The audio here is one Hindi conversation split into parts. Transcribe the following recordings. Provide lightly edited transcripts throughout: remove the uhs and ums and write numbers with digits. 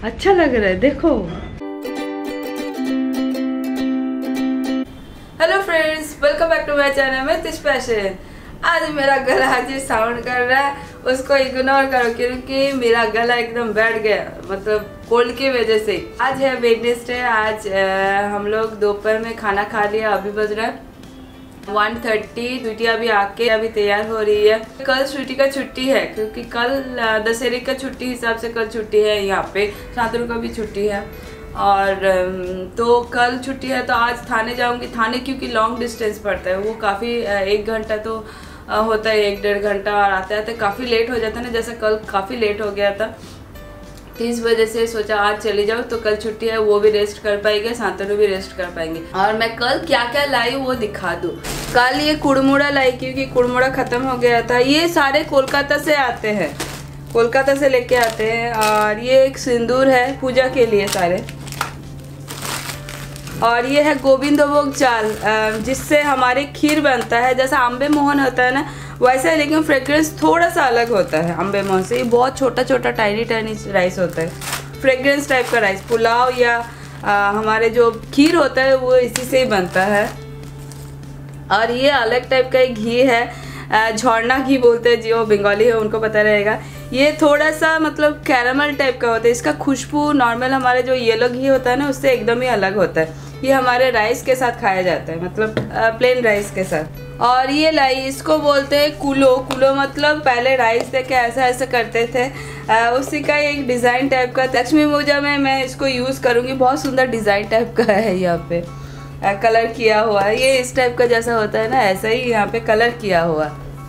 अच्छा लग रहा है, देखो। Hello friends, welcome back to my channel में तिश पैशन। आज मेरा गला आज साउंड कर रहा है, उसको इग्नोर करो क्योंकि मेरा गला एकदम बैठ गया, मतलब कोल्ड की वजह से। आज है वेडनेसडे। आज हम लोग दोपहर में खाना खा लिया। अभी बज रहा है 1:30। स्वीटी अभी आके अभी तैयार हो रही है। कल स्वीटी का छुट्टी है क्योंकि कल दशहरे का छुट्टी हिसाब से कल छुट्टी है। यहाँ पे शांतनु का भी छुट्टी है और तो कल छुट्टी है तो आज थाने जाऊंगी। थाने क्योंकि लॉन्ग डिस्टेंस पड़ता है, वो काफ़ी 1 घंटा तो होता है, 1-1.5 घंटा, और आते आते काफ़ी लेट हो जाता है ना, जैसे कल काफ़ी लेट हो गया था। तो इस वजह से सोचा आज चली जाओ, तो कल छुट्टी है, वो भी रेस्ट कर पाएंगे, शांतनु भी रेस्ट कर पाएंगे। और मैं कल क्या क्या लाई वो दिखा दूँ। कल ये कुड़मुड़ा लाई क्योंकि कुड़मुड़ा ख़त्म हो गया था। ये सारे कोलकाता से आते हैं, कोलकाता से लेके आते हैं। और ये एक सिंदूर है पूजा के लिए सारे। और ये है गोविंदभोग चाल, जिससे हमारे खीर बनता है। जैसा अम्बे मोहन होता है ना वैसा है, लेकिन फ्रेग्रेंस थोड़ा सा अलग होता है अम्बे मोहन से। ये बहुत छोटा छोटा टाइनी टाइनी राइस होता है, फ्रेग्रेंस टाइप का राइस। पुलाव या हमारे जो खीर होता है वो इसी से ही बनता है। और ये अलग टाइप का एक घी है, झरना घी बोलते हैं, जो बंगाली है उनको पता रहेगा। ये थोड़ा सा मतलब कैरामल टाइप का होता है। इसका खुशबू नॉर्मल हमारे जो येलो घी होता है ना उससे एकदम ही अलग होता है। ये हमारे राइस के साथ खाया जाता है, मतलब प्लेन राइस के साथ। और ये लाई, इसको बोलते हैं कुलो। कुलो मतलब पहले राइस दे के ऐसा ऐसा करते थे, उसी का एक डिज़ाइन टाइप का। लक्ष्मी पूजा में मैं इसको यूज़ करूँगी। बहुत सुंदर डिज़ाइन टाइप का है, यहाँ पे कलर किया हुआ है। ये इस टाइप का जैसा होता है ना, ऐसा ही यहाँ पे कलर किया हुआ।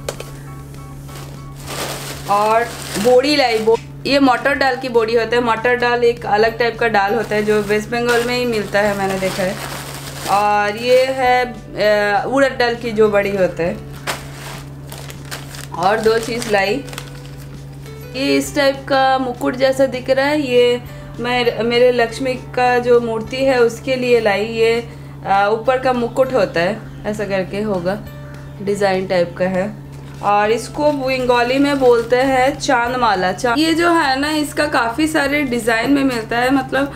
और बोड़ी लाई, ये मटर दाल की बोड़ी होता है। मटर दाल एक अलग टाइप का दाल होता है जो वेस्ट बंगाल में ही मिलता है, मैंने देखा है। और ये है उड़द दाल की जो बड़ी होता है। और 2 चीज़ लाई। ये इस टाइप का मुकुट जैसा दिख रहा है, ये मेरे लक्ष्मी का जो मूर्ति है उसके लिए लाई। ये ऊपर का मुकुट होता है, ऐसा करके होगा, डिज़ाइन टाइप का है। और इसको बंगाली में बोलते हैं चांद माला। ये जो है ना इसका काफ़ी सारे डिज़ाइन में मिलता है, मतलब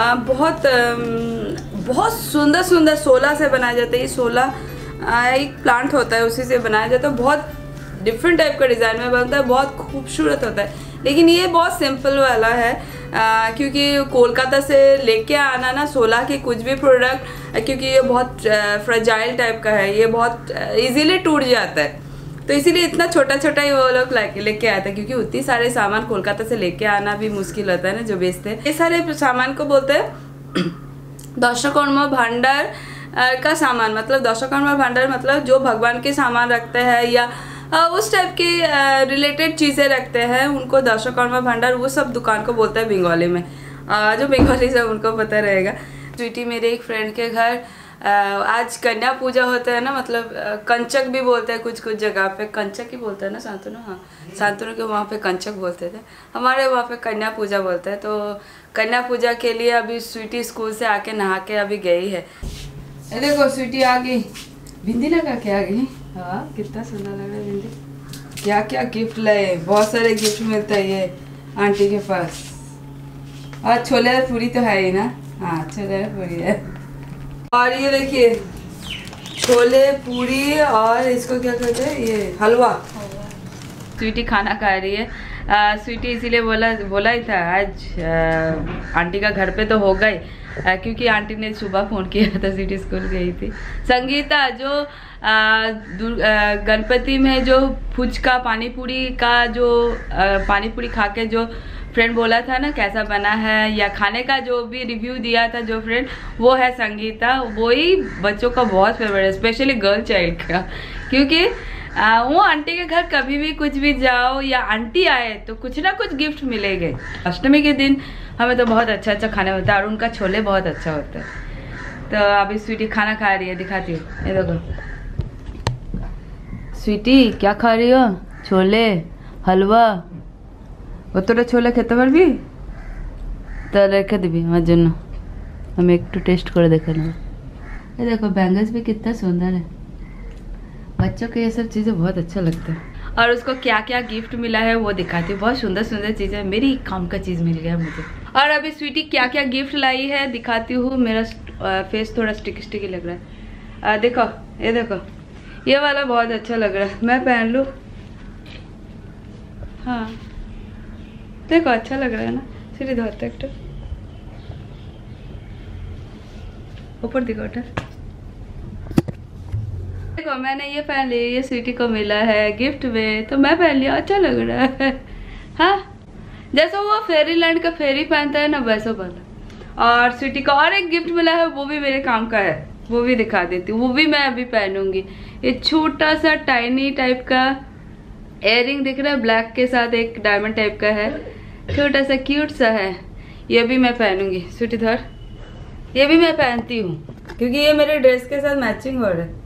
बहुत सुंदर सुंदर 16 से बनाया जाता है। ये 16 एक प्लांट होता है, उसी से बनाया जाता है। बहुत डिफरेंट टाइप का डिज़ाइन में बनता है, बहुत खूबसूरत होता है। लेकिन ये बहुत सिंपल वाला है, क्योंकि कोलकाता से लेके आना ना 16 के कुछ भी प्रोडक्ट, क्योंकि ये बहुत फ्रेजाइल टाइप का है, ये बहुत इजीली टूट जाता है, तो इसीलिए इतना छोटा छोटा ही वो लोग लेके आते हैं। क्योंकि उतनी सारे सामान कोलकाता से लेके आना भी मुश्किल होता है ना, जो बेचते हैं। ये सारे सामान को बोलते हैं दशकर्मा भंडार का सामान। मतलब दशकर्मा भंडार मतलब जो भगवान के सामान रखते हैं या उस टाइप के रिलेटेड चीज़ें रखते हैं, उनको दशकर्मा भंडार वो सब दुकान को बोलते हैं बंगाली में। जो बंगाली से उनको पता रहेगा। स्वीटी मेरे एक फ्रेंड के घर आज कन्या पूजा होता है ना, मतलब कंचक भी बोलते हैं कुछ जगह पे, कंचक ही बोलते हैं ना शांतनु। हाँ, शांतनु के वहाँ पे कंचक बोलते थे, हमारे वहाँ पे कन्या पूजा बोलते हैं। तो कन्या पूजा के लिए अभी स्वीटी स्कूल से आके नहा के अभी गई है। ये देखो स्वीटी आ गई, बिंदी लगा के आ गई। हाँ, कितना सुंदर लग रहा है बिंदी। क्या क्या गिफ्ट लाए, बहुत सारे गिफ्ट मिलता है ये आंटी के पास। और छोले पूरी तो है ही ना। हाँ, छोले पूरी है। और ये देखिए छोले पूरी, और इसको क्या कहते हैं, ये हलवा। स्वीटी खाना खा रही है। स्वीटी इसीलिए बोला ही था आज आंटी का घर पे तो होगा ही, क्योंकि आंटी ने सुबह फ़ोन किया था, स्वीटी स्कूल गई थी। संगीता जो गणपति में जो फुचका पानी पूरी का जो पानी पूरी खा के जो फ्रेंड बोला था ना कैसा बना है, या खाने का जो भी रिव्यू दिया था जो फ्रेंड, वो है संगीता। वही बच्चों का बहुत फेवरेट है, स्पेशली गर्ल चाइल्ड का। क्योंकि वो आंटी के घर कभी भी कुछ भी जाओ या आंटी आए तो कुछ ना कुछ गिफ्ट मिलेंगे। अष्टमी के दिन हमें तो बहुत अच्छा अच्छा खाना होता है, और उनका छोले बहुत अच्छा होता है। तो अभी स्वीटी खाना खा रही है, दिखाती हूँ। ये देखो स्वीटी क्या खा रही हो, छोले हलवा। কতটা ছোলা খেতে পারবি? তা রেখে দিবি আমার জন্য, আমি একটু টেস্ট করে দেখে নেব। ये देखो बैंगल्स भी कितना सुंदर है, बच्चों को ये सब चीज़ें बहुत अच्छा लगता है। और उसको क्या क्या गिफ्ट मिला है वो दिखाती हूँ। बहुत सुंदर सुंदर चीज़ें, मेरी काम का चीज़ मिल गया मुझे। और अभी स्वीटी क्या क्या गिफ्ट लाई है दिखाती हूँ। मेरा फेस थोड़ा स्टिकी स्टिकी लग रहा है। देखो, ये देखो, ये वाला बहुत अच्छा लग रहा है, मैं पहन लूँ? हाँ देखो, अच्छा लग रहा है ना। सीधे धरते एक ऊपर दिखो। देखो मैंने ये पहन लिया, ये स्वीटी को मिला है गिफ्ट में, तो मैं पहन लिया, अच्छा लग रहा है। हाँ, जैसा वो फेरीलैंड का फेरी पहनता है ना, वैसा वाला। और स्वीटी को और एक गिफ्ट मिला है, वो भी मेरे काम का है, वो भी दिखा देती हूँ। वो भी मैं अभी पहनूंगी। ये छोटा सा टाइनी टाइप का इयररिंग दिख रहा है, ब्लैक के साथ एक डायमंड टाइप का है, छोटा सा क्यूट सा है। ये भी मैं पहनूंगी। स्वीटी धर, ये भी मैं पहनती हूँ क्योंकि ये मेरे ड्रेस के साथ मैचिंग वर्ड है।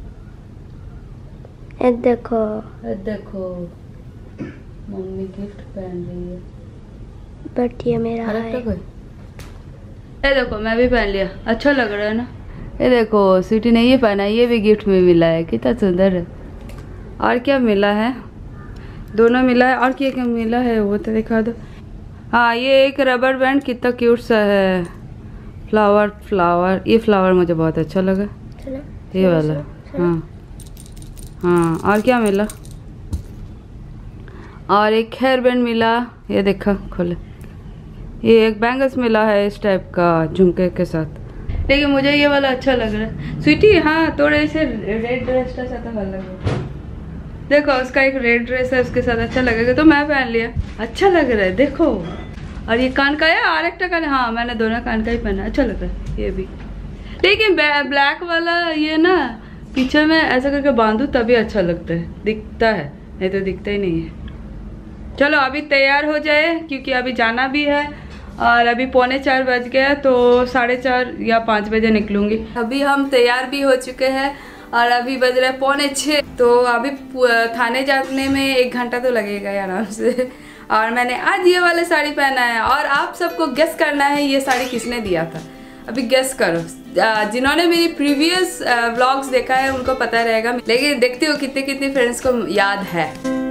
देखो देखो, मम्मी गिफ्ट पहन रही है, बट ये मेरा है। ये देखो, मैं भी पहन लिया, अच्छा लग रहा है ना। ये देखो, स्वीटी ने ये पहना, ये भी गिफ्ट में मिला है, कितना सुंदर है। और क्या मिला है? दोनों मिला है। और क्या क्या मिला है वो तो दिखा दो। हाँ, ये एक रबर बैंड, कितना क्यूट सा है। फ्लावर, ये फ्लावर मुझे बहुत अच्छा लगा, ये वाला। हाँ हाँ, और क्या मिला? और एक हेयर बैंड मिला, ये देखा खोले। ये एक बैंगल्स मिला है इस टाइप का झुमके के साथ, लेकिन मुझे ये वाला अच्छा लग रहा है। स्वीटी, हाँ थोड़े से रेड ड्रेस का साथ अलग है। देखो, उसका एक रेड ड्रेस है, उसके साथ अच्छा लगेगा, तो मैं पहन लिया, अच्छा लग रहा है। देखो, और ये कान का है और एक का, हाँ मैंने दोनों कान का ही पहना, अच्छा लग रहा है ये भी। लेकिन ब्लैक वाला ये ना पीछे में ऐसा करके बांधू तभी अच्छा लगता है, दिखता है, नहीं तो दिखता ही नहीं है। चलो अभी तैयार हो जाए क्योंकि अभी जाना भी है। और अभी 3:45 बज गया, तो 4:30 या 5 बजे निकलूंगी। अभी हम तैयार भी हो चुके हैं और अभी बज रहा है 5:45, तो अभी थाने जाने में 1 घंटा तो लगेगा आराम से। और मैंने आज ये वाला साड़ी पहना है और आप सबको गेस करना है ये साड़ी किसने दिया था। अभी गेस करो। जिन्होंने मेरी प्रीवियस व्लॉग्स देखा है उनको पता रहेगा, लेकिन देखती हो कितने कितने फ्रेंड्स को याद है।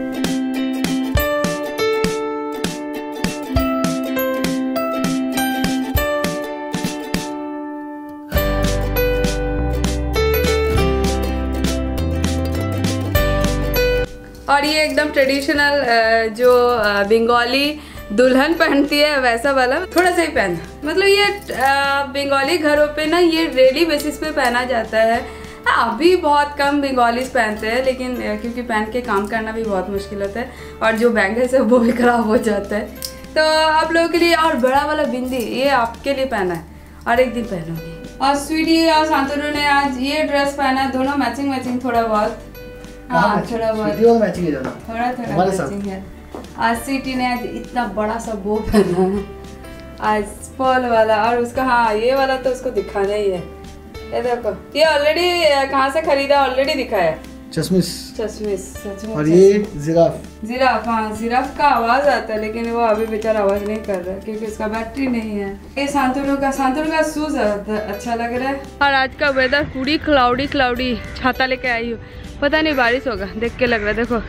और ये एकदम ट्रेडिशनल जो बंगाली दुल्हन पहनती है वैसा वाला, थोड़ा सा ही पहना। मतलब ये बंगाली घरों पे ना ये डेली बेसिस पे पहना जाता है। अभी बहुत कम बंगालीज पहनते हैं, लेकिन क्योंकि पहन के काम करना भी बहुत मुश्किल होता है और जो बैंगल्स है वो भी खराब हो जाता है। तो आप लोगों के लिए, और बड़ा वाला बिंदी ये आपके लिए पहना है और एक दिन पहनूंगी। और स्वीटी और शांतनु ने आज ये ड्रेस पहना है, दोनों मैचिंग थोड़ा बहुत। हाँ थोड़ा बहुत मैचिंग है, थोड़ा मैचिंग है। आज स्वीटी ने आज इतना बड़ा सा बो पहना है आज, पर्ल वाला। और उसका, हाँ ये वाला तो उसको दिखाना ही है। ये देखो, ये ऑलरेडी कहाँ से खरीदा, ऑलरेडी दिखाया। चश्मिश सच में। और ये जिराफ, हाँ जिराफ का आवाज आता है, लेकिन वो अभी बेचारा आवाज नहीं कर रहा है क्योंकि उसका बैटरी नहीं है। ये शांतनु का शूज अच्छा लग रहा है। और आज का वेदर पूरी क्लाउडी, छाता लेके आई हूँ, पता नहीं बारिश होगा, देख के लग रहा है। देखो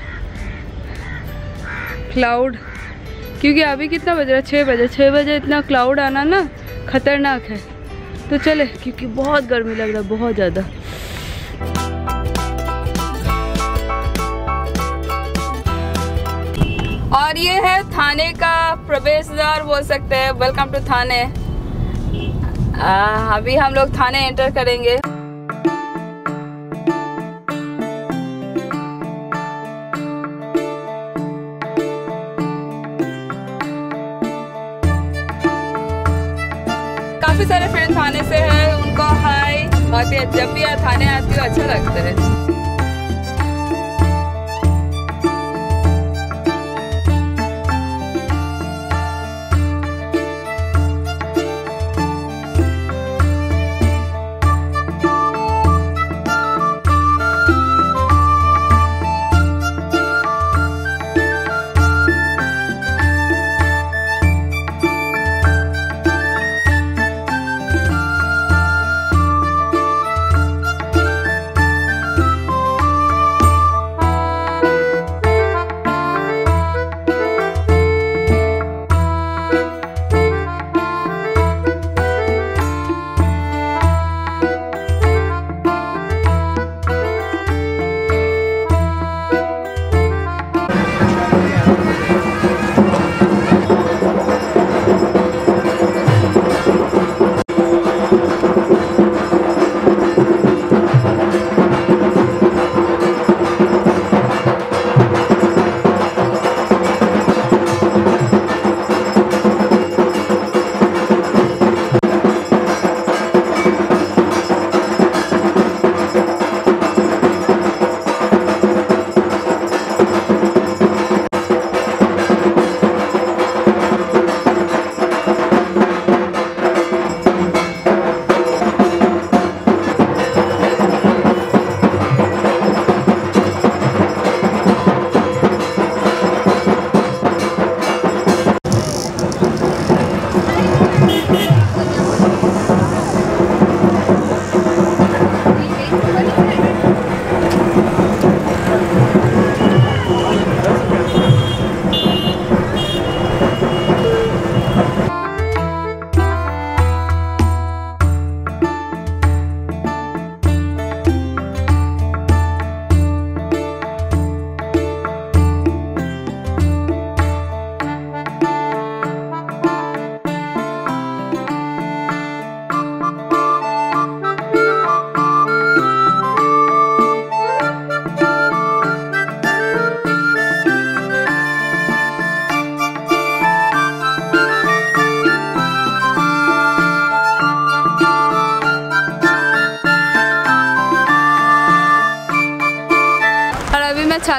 क्लाउड, क्योंकि अभी कितना बज रहा है, 6 बजे इतना क्लाउड आना ना खतरनाक है। तो चले, क्योंकि बहुत गर्मी लग रहा है, बहुत ज़्यादा। और ये है थाने का प्रवेश द्वार बोल सकते हैं, वेलकम टू थाने। अभी हम लोग थाने एंटर करेंगे। काफी सारे फ्रेंड्स थाने से हैं, उनको हाय। बहुत ही, जब भी थाने आती हूँ अच्छा लगता है।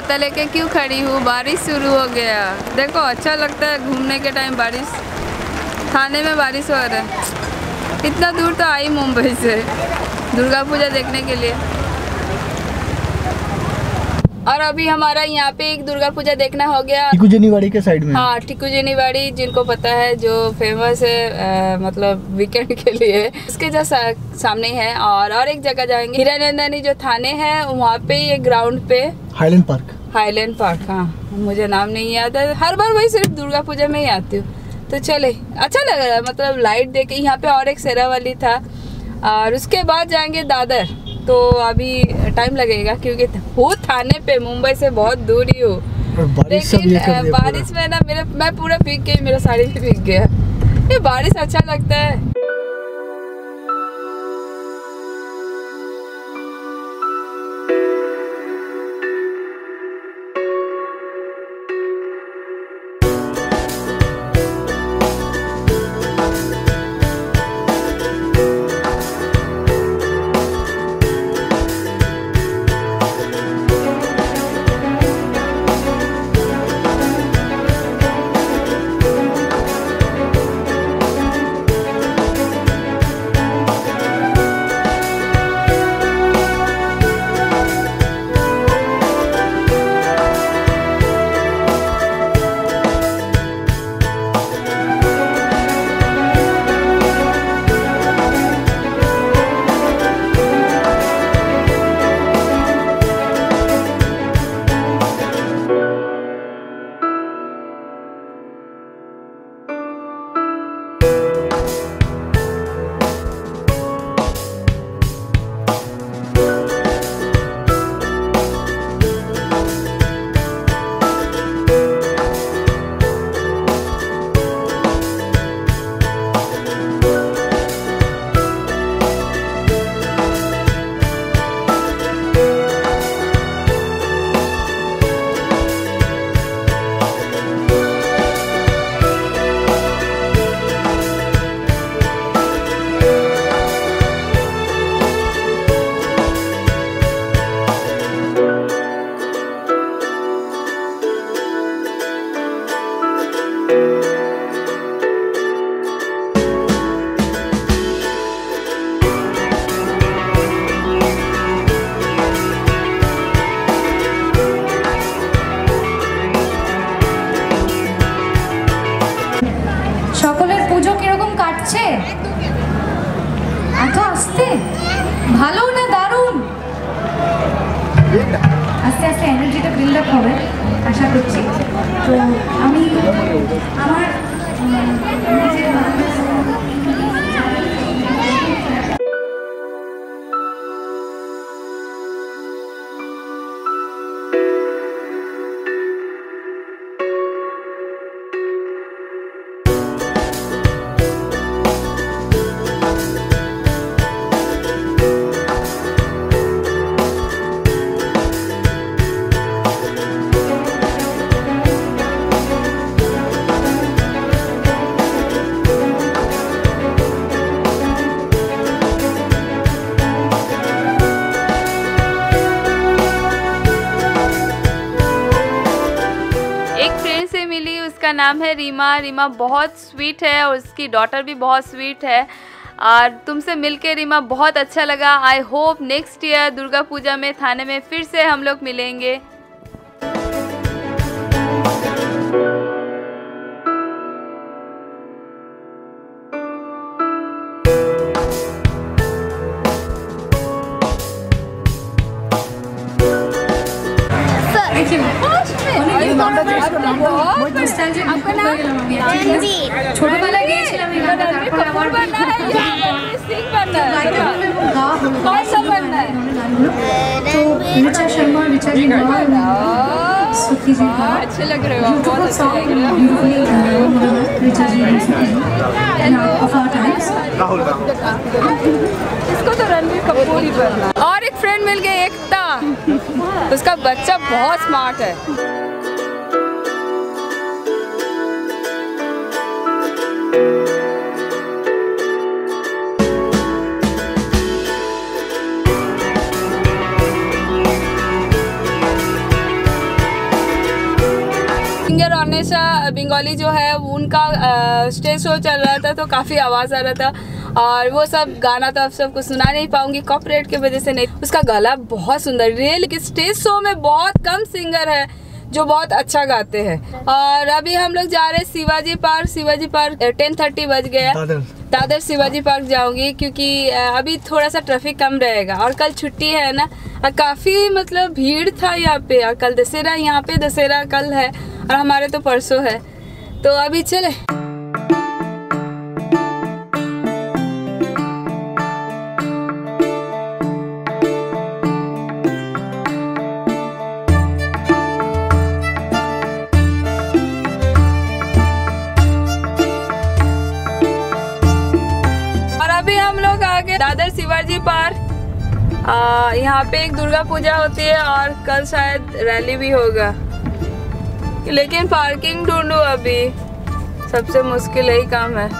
छाता लेके क्यों खड़ी हूँ, बारिश शुरू हो गया। देखो अच्छा लगता है घूमने के टाइम बारिश, थाने में बारिश हो रहा है। इतना दूर तो आई मुंबई से दुर्गा पूजा देखने के लिए। और अभी हमारा यहाँ पे एक दुर्गा पूजा देखना हो गया टिकुजेनीवाड़ी के साइड में। हाँ, टिकुजेनीवाड़ी जिनको पता है, जो फेमस है मतलब वीकेंड के लिए, उसके जैसा सामने है। और एक जगह जाएंगे, हीरानंदानी जो थाने है वहाँ पे, ये ग्राउंड पे हाईलैंड पार्क। हाईलैंड पार्क, हाँ मुझे नाम नहीं याद है, हर बार वही सिर्फ दुर्गा पूजा में ही आती हूँ। तो चले, अच्छा लग रहा है मतलब लाइट देके। यहाँ पे और एक शेरावाली था, और उसके बाद जाएंगे दादर। तो अभी टाइम लगेगा क्योंकि वो थाने पे मुंबई से बहुत दूर ही हूँ। लेकिन बारिश में ना मैं पूरा भीग गई, मेरा साड़ी भी भीग गया। ये बारिश अच्छा लगता है। এত আস্তে ভালো না দারুণ আস্তে আস্তে এনার্জিটা বিল্ড আপ হবে আশা করছি তো আমি আমার उसका नाम है रीमा। रीमा बहुत स्वीट है और उसकी डॉटर भी बहुत स्वीट है। और तुमसे मिलके रीमा बहुत अच्छा लगा। I hope next year Durga Puja में थाने में फिर से हम लोग मिलेंगे। ছোটবেলা গিয়েছিলাম ऋचा शर्मा ऋचा जी सुखी जी अच्छे लग रहे हो, बहुत अच्छे लग रहे हो। ऋचा जी इसको तो रणबीर कपूर ही बनना। और एक फ्रेंड मिल गई एकता, उसका बच्चा बहुत स्मार्ट है। हमेशा बंगाली जो है उनका स्टेज शो चल रहा था तो काफ़ी आवाज़ आ रहा था, और वो सब गाना तो आप सबको सुना नहीं पाऊंगी कॉपीराइट की वजह से नहीं। उसका गला बहुत सुंदर, रियल स्टेज शो में बहुत कम सिंगर है जो बहुत अच्छा गाते हैं। और अभी हम लोग जा रहे हैं शिवाजी पार्क 10:30 बज गया। दादर शिवाजी पार्क जाऊंगी क्योंकि अभी थोड़ा सा ट्रैफिक कम रहेगा, और कल छुट्टी है ना, और काफ़ी मतलब भीड़ था यहाँ पे, और कल दशहरा, यहाँ पे दशहरा कल है और हमारे तो परसों है, तो अभी चले। दादर शिवाजी पार्क, यहाँ पे एक दुर्गा पूजा होती है और कल शायद रैली भी होगा, लेकिन पार्किंग ढूंढूं अभी सबसे मुश्किल यही काम है।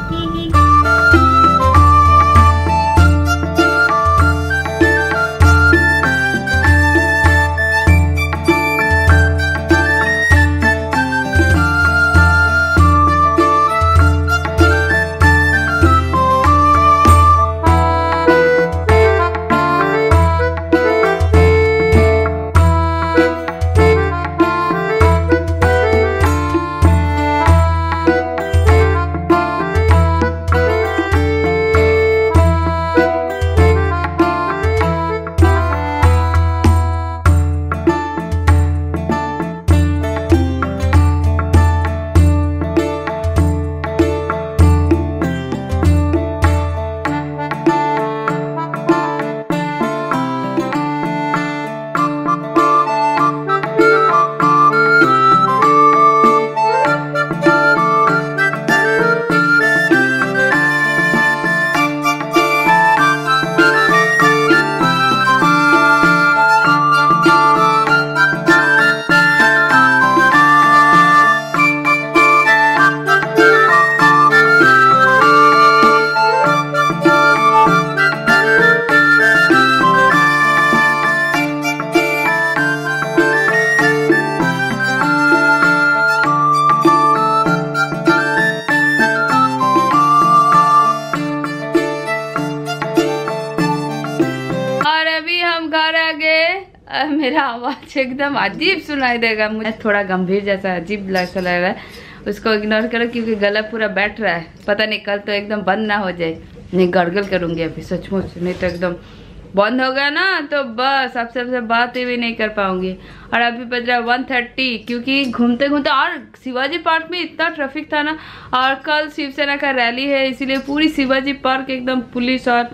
मेरा आवाज एकदम अजीब सुनाई देगा, मुझे थोड़ा गंभीर जैसा अजीब लग रहा है, उसको इग्नोर करो क्योंकि गला पूरा बैठ रहा है। पता नहीं कल तो एकदम बंद ना हो जाए, नहीं गड़गड़ करूंगी अभी सचमुच, नहीं तो एकदम बंद हो गया ना तो बस आप सबसे बात भी नहीं कर पाऊंगी। और अभी बज रहा है 1:30 क्योंकि घूमते घूमते, और शिवाजी पार्क में इतना ट्रैफिक था ना, और कल शिवसेना का रैली है इसीलिए पूरी शिवाजी पार्क एकदम पुलिस और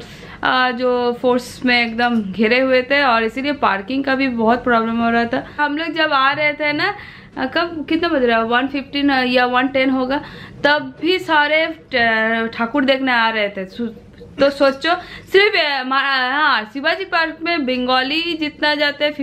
जो फोर्स में एकदम घिरे हुए थे, और इसीलिए पार्किंग का भी बहुत प्रॉब्लम हो रहा था। हम लोग जब आ रहे थे ना, कब कितना बज रहा है 1:15 या 1:10 होगा, तब भी सारे ठाकुर देखने आ रहे थे। तो सोचो सिर्फ हाँ शिवाजी पार्क में बंगाली जितना जाते हैं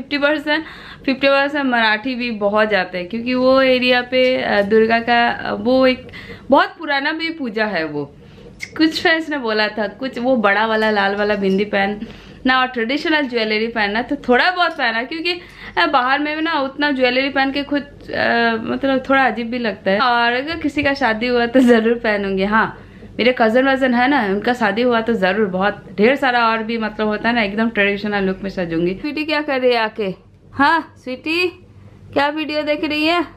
50% मराठी भी बहुत जाते हैं, क्योंकि वो एरिया पे दुर्गा का वो एक बहुत पुराना भी पूजा है। वो कुछ फ्रेंड्स ने बोला था कुछ वो बड़ा वाला लाल वाला बिंदी पहनना और ट्रेडिशनल ज्वेलरी पहनना, तो थोड़ा बहुत पहना, क्योंकि बाहर में ना उतना ज्वेलरी पहन के खुद मतलब थोड़ा अजीब भी लगता है। और अगर किसी का शादी हुआ तो जरूर पहनूंगी। हाँ मेरे कजन वजन है ना, उनका शादी हुआ तो जरूर बहुत ढेर सारा और भी मतलब होता है ना, एकदम ट्रेडिशनल लुक में सजूंगी। स्वीटी क्या कर रही है आके? हाँ स्वीटी क्या वीडियो देख रही है?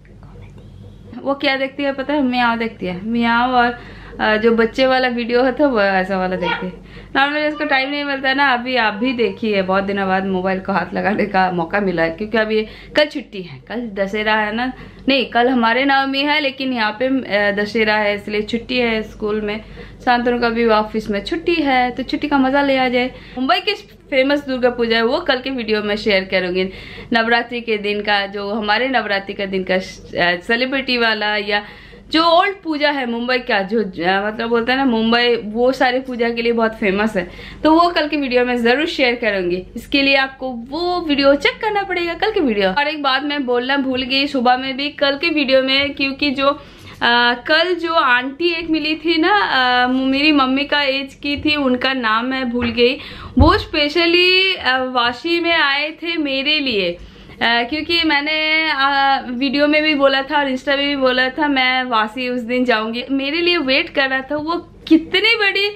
वो क्या देखती है पता है? मियाँ देखती है, मियाँ, और जो बच्चे वाला वीडियो होता है वो ऐसा वाला देखती है। नॉर्मली इसको टाइम नहीं मिलता है ना, अभी आप भी देखिए बहुत दिनों बाद मोबाइल को हाथ लगाने का मौका मिला है, क्योंकि अभी कल छुट्टी है, कल दशहरा है ना, नहीं कल हमारे नवमी है लेकिन यहाँ पे दशहरा है इसलिए छुट्टी है स्कूल में। शांतनु का भी ऑफिस में छुट्टी है, तो छुट्टी का मजा ले आ जाए। मुंबई की फेमस दुर्गा पूजा है वो कल के वीडियो में शेयर करूंगी। नवरात्रि के दिन का, जो हमारे नवरात्रि का दिन का सेलिब्रिटी वाला, या जो ओल्ड पूजा है मुंबई का, जो मतलब बोलते हैं ना मुंबई वो सारी पूजा के लिए बहुत फेमस है, तो वो कल के वीडियो में जरूर शेयर करूंगी। इसके लिए आपको वो वीडियो चेक करना पड़ेगा, कल के वीडियो। और एक बात मैं बोलना भूल गई सुबह में भी कल के वीडियो में, क्योंकि जो कल जो आंटी एक मिली थी ना, मेरी मम्मी का एज की थी, उनका नाम मैं भूल गई। वो स्पेशली वाशी में आए थे मेरे लिए, क्योंकि मैंने वीडियो में भी बोला था और इंस्टा में भी बोला था मैं वासी उस दिन जाऊंगी। मेरे लिए वेट कर रहा था। वो कितनी बड़ी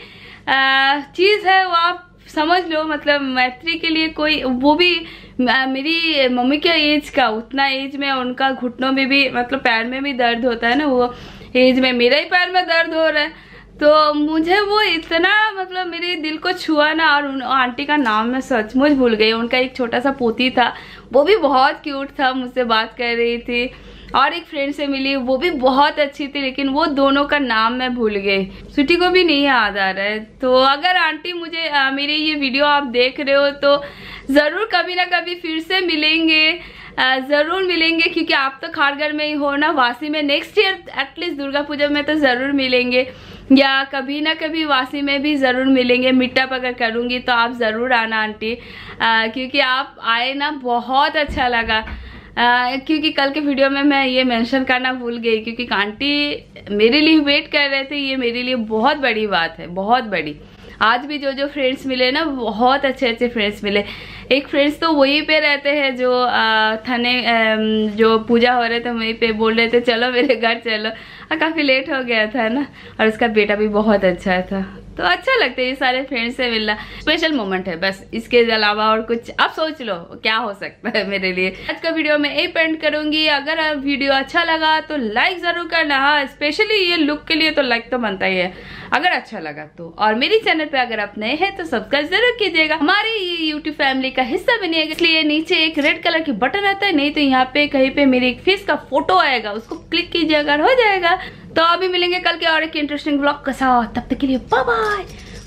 चीज़ है वो आप समझ लो। मतलब मैत्री के लिए कोई, वो भी मेरी मम्मी के एज का, उतना एज में उनका घुटनों में भी मतलब पैर में भी दर्द होता है ना, वो एज में मेरा ही पैर में दर्द हो रहा है। तो मुझे वो इतना मतलब मेरे दिल को छुआ ना। और उन आंटी का नाम मैं सचमुच भूल गई। उनका एक छोटा सा पोती था, वो भी बहुत क्यूट था, मुझसे बात कर रही थी। और एक फ्रेंड से मिली, वो भी बहुत अच्छी थी, लेकिन वो दोनों का नाम मैं भूल गई। स्वीटी को भी नहीं याद आ रहा है। तो अगर आंटी मुझे मेरी ये वीडियो आप देख रहे हो तो ज़रूर कभी ना कभी फिर से मिलेंगे, ज़रूर मिलेंगे, क्योंकि आप तो खारघर में ही हो ना, वासी में। Next year at least Durga Puja में तो ज़रूर मिलेंगे, या कभी ना कभी वासी में भी ज़रूर मिलेंगे। मीटअप अगर करूँगी तो आप ज़रूर आना आंटी, क्योंकि आप आए ना, बहुत अच्छा लगा। क्योंकि कल के वीडियो में मैं ये मेंशन करना भूल गई, क्योंकि आंटी मेरे लिए वेट कर रहे थे। ये मेरे लिए बहुत बड़ी बात है, बहुत बड़ी। आज भी जो फ्रेंड्स मिले ना, बहुत अच्छे फ्रेंड्स मिले। एक फ्रेंड्स तो वहीं पे रहते हैं जो थाने जो पूजा हो रहे थे वहीं पे, बोल रहे थे चलो मेरे घर चलो। काफ़ी लेट हो गया था ना, और उसका बेटा भी बहुत अच्छा था। तो अच्छा लगता है ये सारे फ्रेंड्स से मिलना, स्पेशल मोमेंट है बस। इसके अलावा और कुछ आप सोच लो क्या हो सकता है मेरे लिए। आज का वीडियो मैं यही एंड करूंगी। अगर वीडियो अच्छा लगा तो लाइक जरूर करना। हाँ, स्पेशली ये लुक के लिए तो लाइक तो बनता ही है अगर अच्छा लगा तो। और मेरी चैनल पे अगर आप नए हैं तो सब्सक्राइब जरूर कीजिएगा, हमारी ये यूट्यूब फैमिली का हिस्सा बनिएगा। इसलिए नीचे एक रेड कलर की बटन आता है, नहीं तो यहाँ पे कहीं पे मेरे एक फेस का फोटो आएगा, उसको क्लिक कीजिए अगर हो जाएगा। तो अभी मिलेंगे कल के और एक इंटरेस्टिंग व्लॉग के साथ। तब तक के लिए bye bye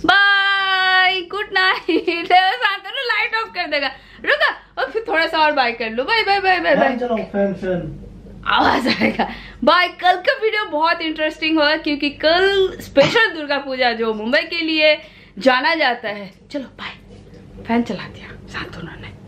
bye, good night. Shantanu light off कर देगा, रुका, और फिर थोड़ा सा और बाय कर लो। Bye bye bye bye bye, आवाज आएगा। बाय। कल का वीडियो बहुत इंटरेस्टिंग होगा, क्योंकि कल स्पेशल दुर्गा पूजा जो मुंबई के लिए जाना जाता है। चलो बाय। फैन चला दिया शांतनु ने।